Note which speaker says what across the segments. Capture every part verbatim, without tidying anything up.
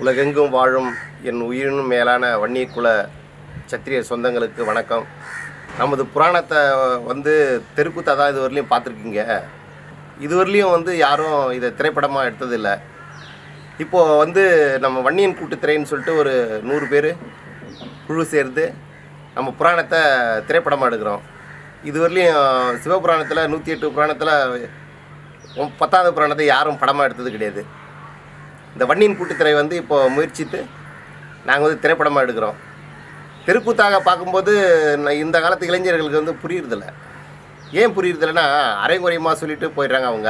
Speaker 1: உலகெங்கும் வாழும் என் உயிரினும் மேலான வன்னியக்குல சத்திரிய சொந்தங்களுக்கு வணக்கம். நமது புராணத்தை வந்து தெருக்கூத்தா தான் இதுவரையிலையும் பார்த்துருக்கீங்க. இதுவரையிலையும் வந்து யாரும் இதை திரைப்படமாக எடுத்ததில்லை. இப்போது வந்து நம்ம வன்னியன் கூட்டுத்திரைன்னு சொல்லிட்டு ஒரு நூறு பேர் குழு சேர்ந்து நம்ம புராணத்தை திரைப்படமாக எடுக்கிறோம். இதுவரையிலையும் சிவபுராணத்தில் நூற்றி எட்டு புராணத்தில் பத்தாவது புராணத்தை யாரும் படமாக எடுத்தது கிடையாது. இந்த வன்னியன் கூட்டுத்திரை வந்து இப்போது முயற்சித்து நாங்கள் வந்து திரைப்படமாக எடுக்கிறோம். தெருக்கூத்தாக பார்க்கும்போது இந்த காலத்து இளைஞர்களுக்கு வந்து புரியுறதில்ல. ஏன் புரியுறதில்லைன்னா அரைகுறையமாக சொல்லிட்டு போயிடுறாங்க அவங்க.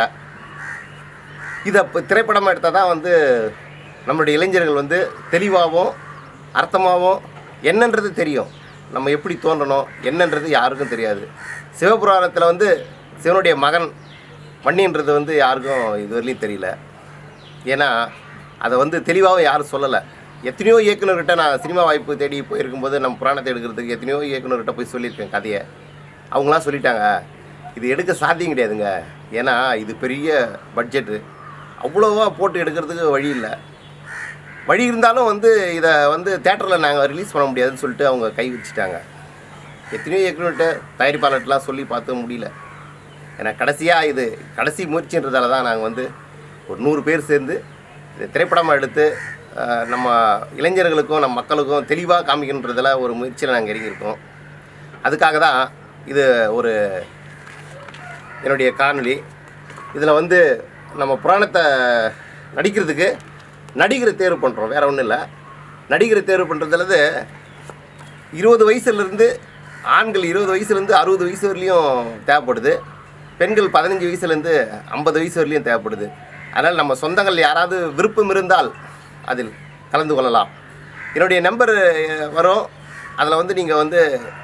Speaker 1: இதை இப்போ திரைப்படமாக எடுத்தால் தான் வந்து நம்மளுடைய இளைஞர்கள் வந்து தெளிவாகவும் அர்த்தமாகவும் என்னன்றது தெரியும். நம்ம எப்படி தோன்றணும் என்னன்றது யாருக்கும் தெரியாது. சிவபுராணத்தில் வந்து சிவனுடைய மகன் வன்னின்றது வந்து யாருக்கும் இதுவரையிலையும் தெரியல. ஏன்னா அதை வந்து தெளிவாகவும் யாரும் சொல்லலை. எத்தனையோ இயக்குநர்கிட்ட நான் சினிமா வாய்ப்பு தேடி போயிருக்கும்போது நம்ம புராணத்தை எடுக்கிறதுக்கு எத்தனையோ இயக்குநர்கிட்ட போய் சொல்லியிருக்கேன் கதையை. அவங்களாம் சொல்லிட்டாங்க இது எடுக்க சாத்தியம் கிடையாதுங்க, ஏன்னா இது பெரிய பட்ஜெட்டு, அவ்வளோவா போட்டு எடுக்கிறதுக்கு வழி இல்லை. வழி இருந்தாலும் வந்து இதை வந்து தேட்டரில் நாங்கள் ரிலீஸ் பண்ண முடியாதுன்னு சொல்லிட்டு அவங்க கை வச்சுட்டாங்க. எத்தனையோ இயக்குநர்கிட்ட தயாரிப்பாளர்கிட்டலாம் சொல்லி பார்த்து முடியல. ஏன்னா கடைசியாக இது கடைசி முயற்சின்றதால தான் நாங்கள் வந்து ஒரு நூறு பேர் சேர்ந்து இது திரைப்படமாக எடுத்து நம்ம இளைஞர்களுக்கும் நம்ம மக்களுக்கும் தெளிவாக காமிக்கணுன்றதில் ஒரு முயற்சியில் நாங்கள் இறங்கியிருக்கோம். அதுக்காக தான் இது ஒரு என்னுடைய காணொளி. இதில் வந்து நம்ம புராணத்தை நடிக்கிறதுக்கு நடிகரை தேர்வு பண்ணுறோம், வேறு ஒன்றும் இல்லை. நடிகரை தேர்வு பண்ணுறதுலேருந்து இருபது வயசுலேருந்து ஆண்கள் இருபது வயசுலேருந்து அறுபது வயசு வரலையும் தேவைப்படுது. பெண்கள் பதினஞ்சு வயசுலேருந்து ஐம்பது வயசு வரலையும் தேவைப்படுது. அதனால் நம்ம சொந்தங்கள் யாராவது விருப்பம் இருந்தால் அதில் கலந்து கொள்ளலாம். என்னுடைய நம்பர் வரும், அதில் வந்து நீங்கள் வந்து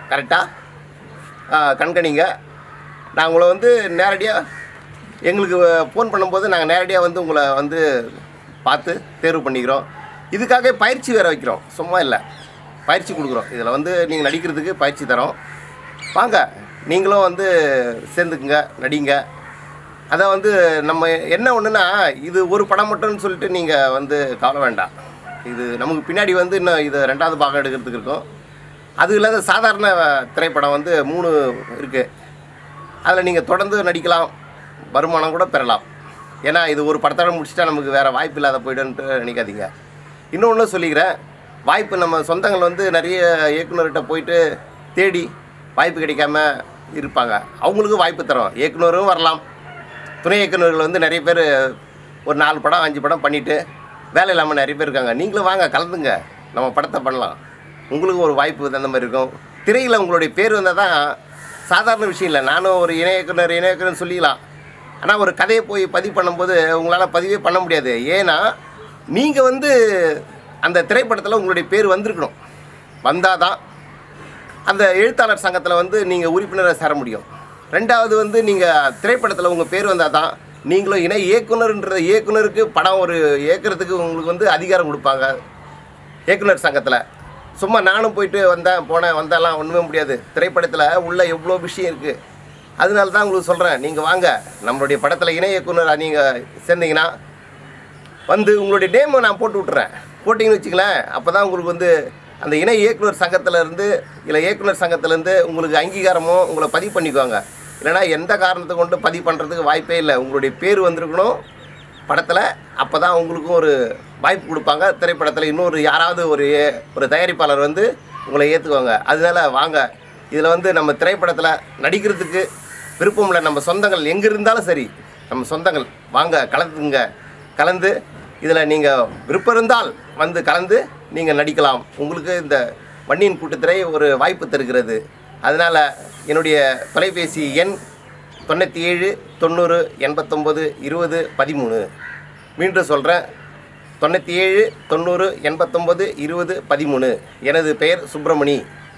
Speaker 1: கரெக்டாக கண்காணிங்க. நான் உங்களை வந்து நேரடியாக எங்களுக்கு ஃபோன் பண்ணும்போது நாங்கள் நேரடியாக வந்து உங்களை வந்து பார்த்து தேர்வு பண்ணிக்கிறோம். இதுக்காக பயிற்சி வேறு வைக்கிறோம், சும்மா இல்லை, பயிற்சி கொடுக்குறோம். இதில் வந்து நீங்கள் நடிக்கிறதுக்கு பயிற்சி தரோம். வாங்க நீங்களும் வந்து சேர்ந்துக்குங்க, நடிங்க. அதை வந்து நம்ம என்ன ஒன்றுனா இது ஒரு படம் மட்டும்னு சொல்லிட்டு நீங்கள் வந்து கவலை வேண்டாம். இது நமக்கு பின்னாடி வந்து இன்னும் இது ரெண்டாவது பாகம் எடுக்கிறதுக்கு இருக்கும். அது இல்லாத சாதாரண திரைப்படம் வந்து மூணு இருக்குது. அதில் நீங்கள் தொடர்ந்து நடிக்கலாம், வருமானம் கூட பெறலாம். ஏன்னா இது ஒரு படத்தோட முடிச்சுட்டா நமக்கு வேறு வாய்ப்பு இல்லாத போய்டுன்ட்டு நினைக்காதீங்க. இன்னொன்று சொல்லிக்கிறேன், வாய்ப்பு நம்ம சொந்தங்கள் வந்து நிறைய இயக்குநர்கிட்ட போயிட்டு தேடி வாய்ப்பு கிடைக்காம இருப்பாங்க. அவங்களுக்கு வாய்ப்பு தரோம். இயக்குநரும் வரலாம், துணை இயக்குநர்கள் வந்து நிறைய பேர் ஒரு நாலு படம் அஞ்சு படம் பண்ணிவிட்டு வேலை இல்லாமல் நிறைய பேர் இருக்காங்க. நீங்களும் வாங்க கலந்துங்க, நம்ம படத்தை பண்ணலாம். உங்களுக்கு ஒரு வாய்ப்பு அந்த மாதிரி இருக்கும். திரையில் உங்களுடைய பேர் வந்தால் தான் சாதாரண விஷயம் இல்லை. நானும் ஒரு இணை இயக்குனர் இணை இயக்குனர்னு சொல்லிக்கலாம். ஆனால் ஒரு கதையை போய் பதிவு பண்ணும்போது உங்களால் பதிவே பண்ண முடியாது. ஏன்னா நீங்கள் வந்து அந்த திரைப்படத்தில் உங்களுடைய பேர் வந்திருக்கணும். வந்தால் தான் அந்த எழுத்தாளர் சங்கத்தில் வந்து நீங்கள் உறுப்பினரை சேர முடியும். ரெண்டாவது வந்து நீங்கள் திரைப்படத்தில் உங்கள் பேர் வந்தால் தான் நீங்களும் இணை இயக்குனர்ன்ற இயக்குனருக்கு படம் ஒரு இயக்குறதுக்கு உங்களுக்கு வந்து அதிகாரம் கொடுப்பாங்க இயக்குனர் சங்கத்தில். சும்மா நானும் போயிட்டு வந்தேன் போனேன் வந்தாலாம் ஒன்றுமே முடியாது. திரைப்படத்தில் உள்ள எவ்வளோ விஷயம் இருக்குது. அதனால தான் உங்களுக்கு சொல்கிறேன், நீங்கள் வாங்க நம்மளுடைய படத்தில் இணை இயக்குனர் நீங்கள் சேர்ந்தீங்கன்னா வந்து உங்களுடைய நேமை நான் போட்டு விட்டுறேன். போட்டிங்கன்னு வச்சுங்களேன், அப்போ தான் உங்களுக்கு வந்து அந்த இணை இயக்குனர் சங்கத்திலேருந்து இல்லை இயக்குனர் சங்கத்திலேருந்து உங்களுக்கு அங்கீகாரமும் உங்களை பதிவு பண்ணிக்குவாங்க. இல்லைனா எந்த காரணத்தை கொண்டு பதிவு பண்ணுறதுக்கு வாய்ப்பே இல்லை. உங்களுடைய பேர் வந்திருக்கணும் படத்தில், அப்போ தான் உங்களுக்கும் ஒரு வாய்ப்பு கொடுப்பாங்க. திரைப்படத்தில் இன்னொரு யாராவது ஒரு ஒரு தயாரிப்பாளர் வந்து உங்களை ஏற்றுக்குவாங்க. அதனால வாங்க, இதில் வந்து நம்ம திரைப்படத்தில் நடிக்கிறதுக்கு விருப்பம் இல்லை நம்ம சொந்தங்கள் எங்கே இருந்தாலும் சரி, நம்ம சொந்தங்கள் வாங்க கலந்துங்க. கலந்து இதில் நீங்கள் விருப்பம் இருந்தால் வந்து கலந்து நீங்கள் நடிக்கலாம். உங்களுக்கு இந்த வன்னியன் கூட்டுத்திரை ஒரு வாய்ப்பு தருகிறது. அதனால் என்னுடைய தொலைபேசி எண் தொண்ணூற்றி ஏழு தொண்ணூறு எண்பத்தொம்போது இருபது பதிமூணு. மீண்டும் சொல்கிறேன், தொண்ணூற்றி ஏழு தொண்ணூறு எண்பத்தொம்போது இருபது பதிமூணு. எனது பெயர் சுப்பிரமணி.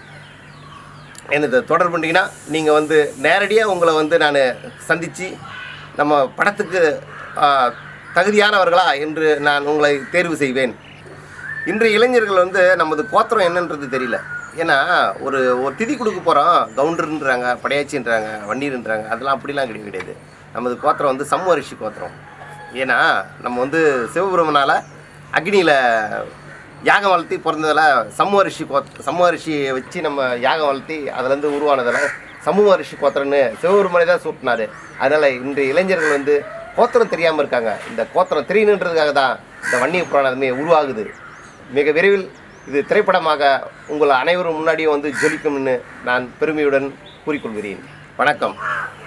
Speaker 1: எனது தொடர்பு பண்ணிங்கன்னா நீங்கள் வந்து நேரடியாக உங்களை வந்து நான் சந்தித்து நம்ம படத்துக்கு தகுதியானவர்களா என்று நான் உங்களை தேர்வு செய்வேன். இன்றைய இளைஞர்கள் வந்து நமது கோத்திரம் என்னன்றது தெரியல. ஏன்னா ஒரு ஒரு திதி கொடுக்க போகிறோம், கவுண்டருன்றாங்க, படையாச்சின்றாங்க, வன்னீர்ன்றாங்க. அதெல்லாம் அப்படிலாம் கிடையாது கிடையாது நமது கோத்திரம் வந்து சம்மரிஷி கோத்திரம். ஏன்னா நம்ம வந்து சிவபெருமனால் அக்னியில் யாகம் வளர்த்தி பிறந்ததில் சமூக ரிஷி கோத் சமூக ரிஷியை வச்சு நம்ம யாகம் வளர்த்தி அதுலேருந்து உருவானதில் சமூக ரிஷி கோத்திரன்னு சிவபெருமானை தான் சூட்டினார். அதனால் இன்றைய இளைஞர்கள் வந்து கோத்திரம் தெரியாமல் இருக்காங்க. இந்த கோத்திரம் தெரியணுன்றதுக்காக தான் இந்த வன்னிய புராணமே உருவாகுது. மிக விரைவில் இது திரைப்படமாக உங்கள் அனைவரும் முன்னாடியும் வந்து ஜொலிக்கும்னு நான் பெருமையுடன் கூறிக்கொள்கிறேன். வணக்கம்.